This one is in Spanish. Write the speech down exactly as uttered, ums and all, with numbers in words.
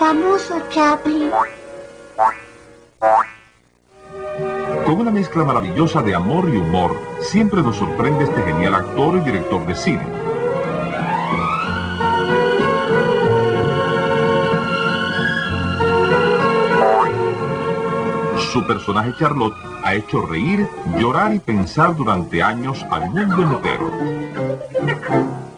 famoso Chaplin. Con una mezcla maravillosa de amor y humor, siempre nos sorprende este genial actor y director de cine. Su personaje Charlotte ha hecho reír, llorar y pensar durante años al mundo entero.